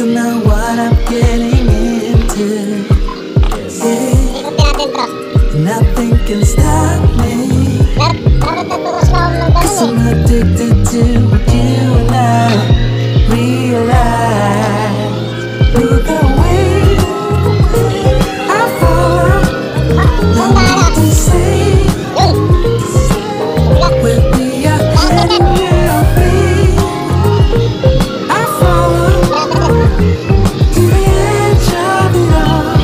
to know what I'm getting into. Yeah. Nothing can stop me, 'cause I'm addicted to you and I realize. Look away, I follow, nothing to say. Where we are heading will be, I follow to the edge of it all.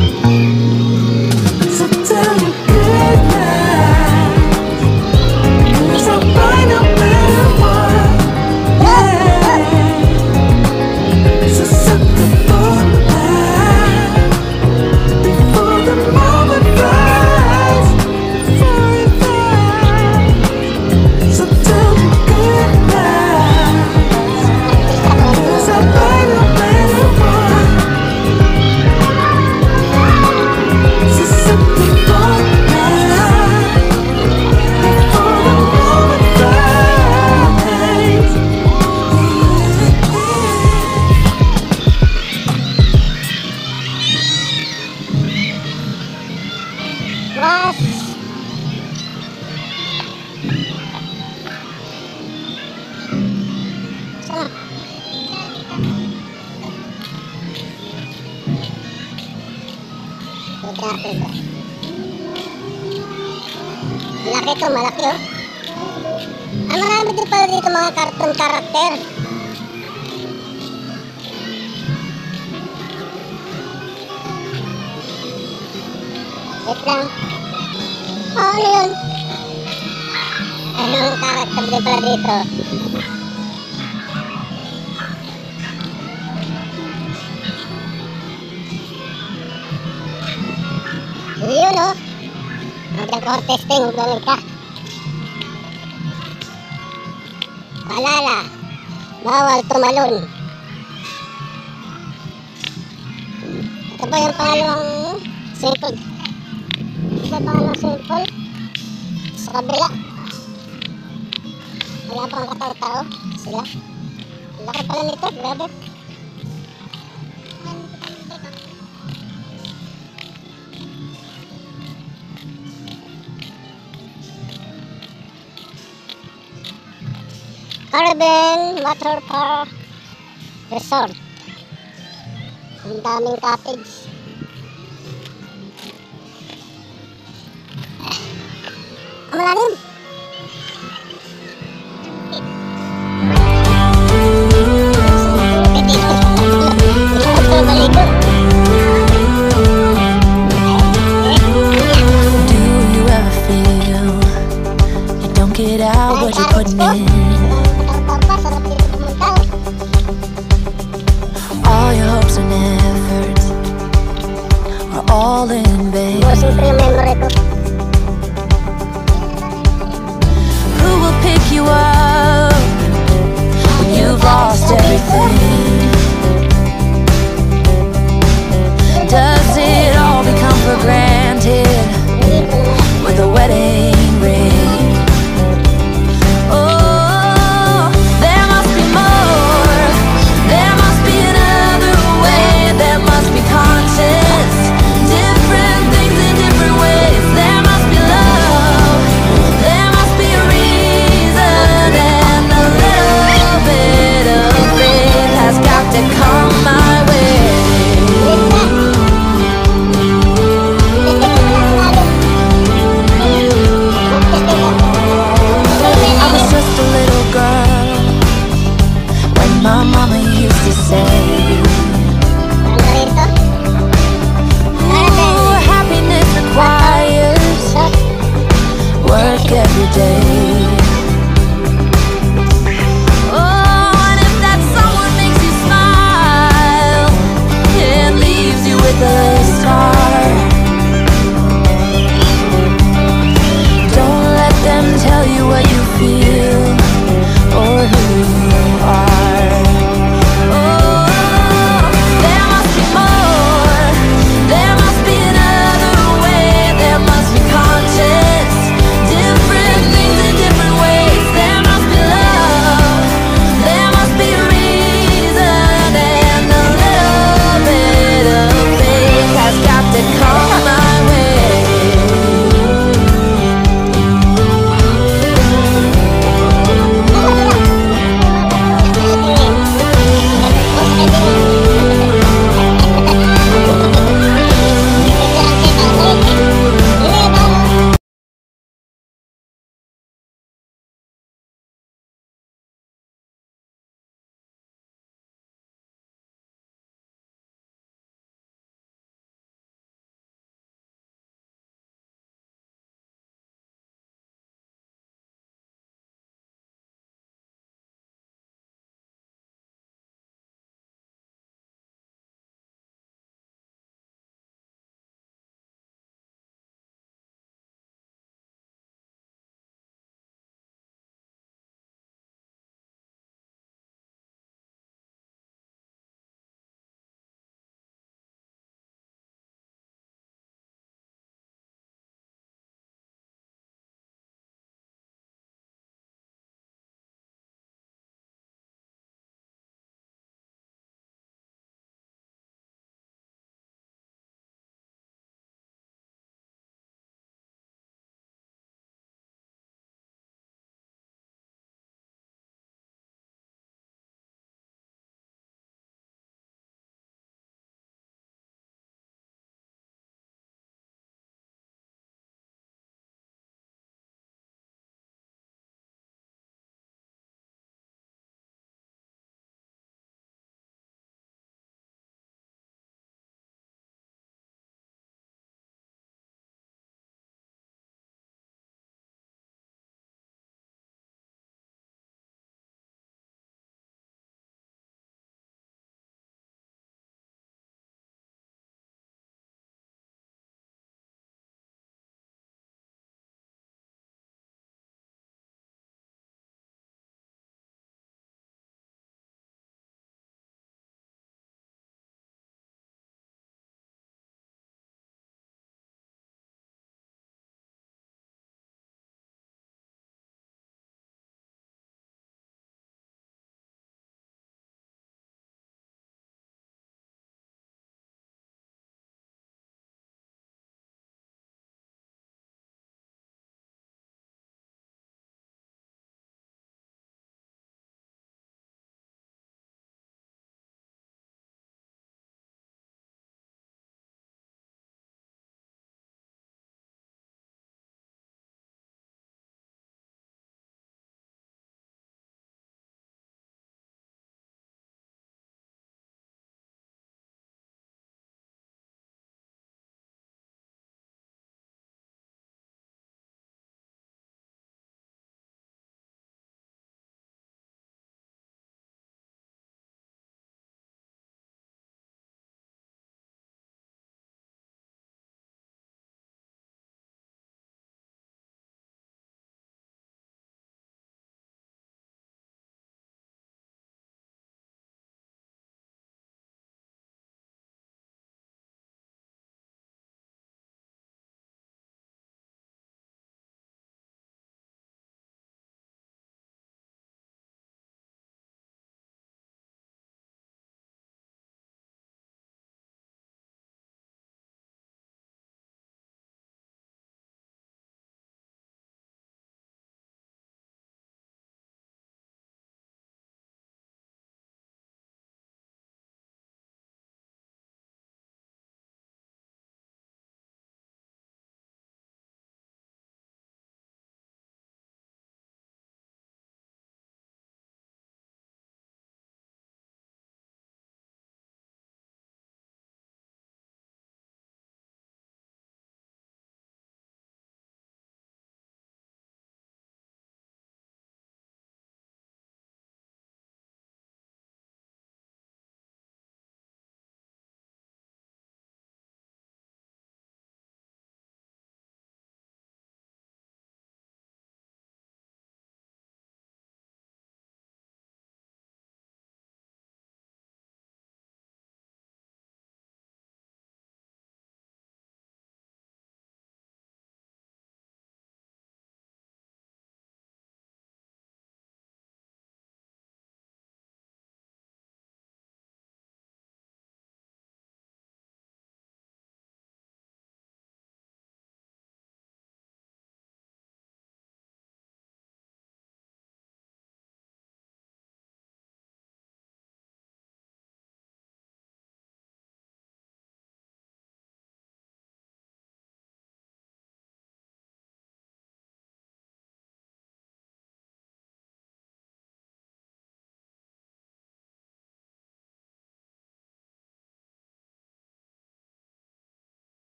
So tell me good night, 'cause I'll find no better one. Yeah. So set the phone down before the moment flies, before it flies. So tell me good night, 'cause I'll find no better one. So set the phone down before the moment flies. Malaki to, malaki oh. Marami din pala dito mga cartoon karakter. Wait lang. Oh, ano yun? Anong karakter din pala dito? Yun oh. Mag-testing, galing ka. Paalala, bawal tumalon. Ito ba yung pangalawang sample? Ito ba pangalawang sample? Sa kabila. Wala pang katao-tao sila. Laki pala nito, grabe. Caribbean Water Park Resort. Ang daming cottage. Ang malalim. Do you ever feel you don't get out what you're putting in? All your hopes and efforts are all in vain. Who will pick you up when you've lost everything?